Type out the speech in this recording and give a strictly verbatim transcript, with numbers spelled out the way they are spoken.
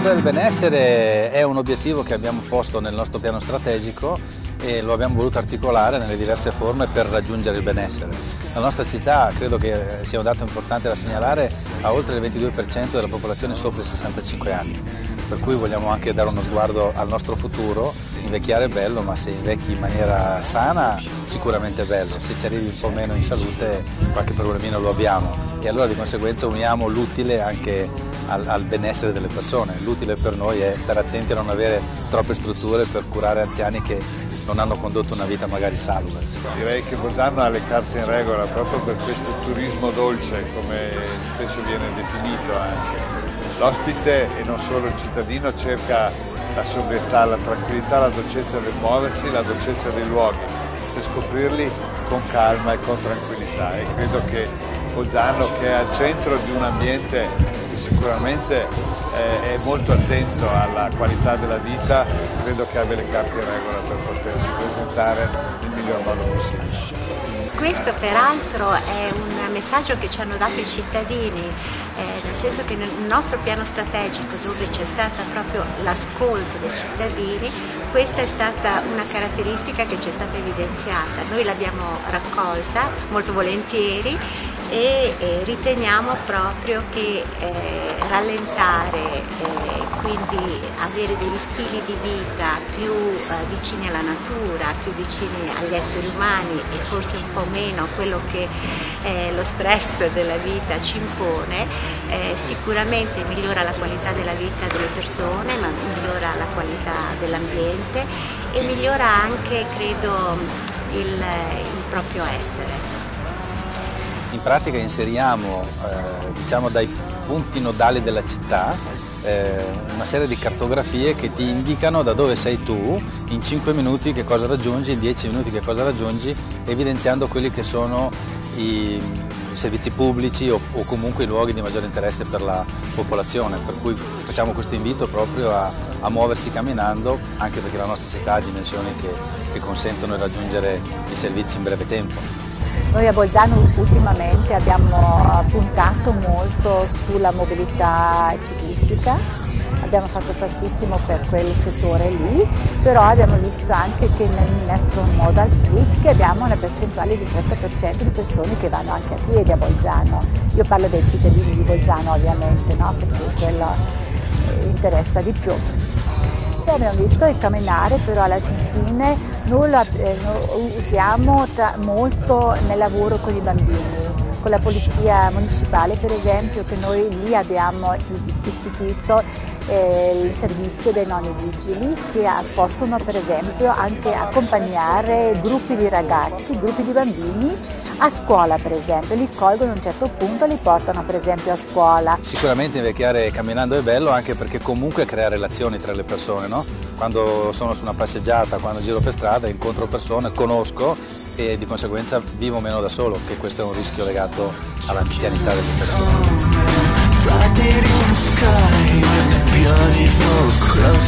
centro del benessere è un obiettivo che abbiamo posto nel nostro piano strategico e lo abbiamo voluto articolare nelle diverse forme per raggiungere il benessere. La nostra città, credo che sia un dato importante da segnalare, ha oltre il ventidue per cento della popolazione sopra i sessantacinque anni, per cui vogliamo anche dare uno sguardo al nostro futuro. Invecchiare è bello, ma se invecchi in maniera sana sicuramente è bello, se ci arrivi un po' meno in salute qualche problemino lo abbiamo e allora di conseguenza uniamo l'utile anche al, al benessere delle persone. L'utile per noi è stare attenti a non avere troppe strutture per curare anziani che non hanno condotto una vita magari salubre. Direi che Bolzano ha le carte in regola proprio per questo turismo dolce, come spesso viene definito anche. L'ospite e non solo il cittadino cerca la sobrietà, la tranquillità, la dolcezza del muoversi, la dolcezza dei luoghi, per scoprirli con calma e con tranquillità. E credo che Bolzano, che è al centro di un ambiente che sicuramente eh, è molto attento alla qualità della vita, credo che abbia le carte in regola per potersi presentare nel miglior modo possibile. Questo peraltro è un messaggio che ci hanno dato i cittadini, eh, nel senso che nel nostro piano strategico, dove c'è stato proprio l'ascolto dei cittadini, questa è stata una caratteristica che ci è stata evidenziata. Noi l'abbiamo raccolta molto volentieri e eh, riteniamo proprio che eh, rallentare, eh, quindi avere degli stili di vita più eh, vicini alla natura, più vicini agli esseri umani e forse un po' meno a quello che eh, lo stress della vita ci impone, eh, sicuramente migliora la qualità della vita delle persone, ma migliora la qualità dell'ambiente e migliora anche, credo, il, il proprio essere. In pratica inseriamo eh, diciamo dai punti nodali della città eh, una serie di cartografie che ti indicano da dove sei tu, in cinque minuti che cosa raggiungi, in dieci minuti che cosa raggiungi, evidenziando quelli che sono i, i servizi pubblici o, o comunque i luoghi di maggiore interesse per la popolazione, per cui facciamo questo invito proprio a, a muoversi camminando, anche perché la nostra città ha dimensioni che, che consentono di raggiungere i servizi in breve tempo. Noi a Bolzano ultimamente abbiamo puntato molto sulla mobilità ciclistica, abbiamo fatto tantissimo per quel settore lì, però abbiamo visto anche che nel nostro modal street che abbiamo una percentuale di trenta per cento di persone che vanno anche a piedi a Bolzano. Io parlo dei cittadini di Bolzano ovviamente, no? Perché quello interessa di più. E abbiamo visto il camminare, però alla fine noi lo eh, usiamo tra, molto nel lavoro con i bambini, con la polizia municipale per esempio, che noi lì abbiamo istituito eh, il servizio dei nonni vigili che possono per esempio anche accompagnare gruppi di ragazzi, gruppi di bambini a scuola per esempio, li colgono a un certo punto e li portano per esempio a scuola. Sicuramente invecchiare camminando è bello anche perché comunque crea relazioni tra le persone, no? Quando sono su una passeggiata, quando giro per strada incontro persone, conosco e di conseguenza vivo meno da solo, che questo è un rischio legato all'anzianità delle persone.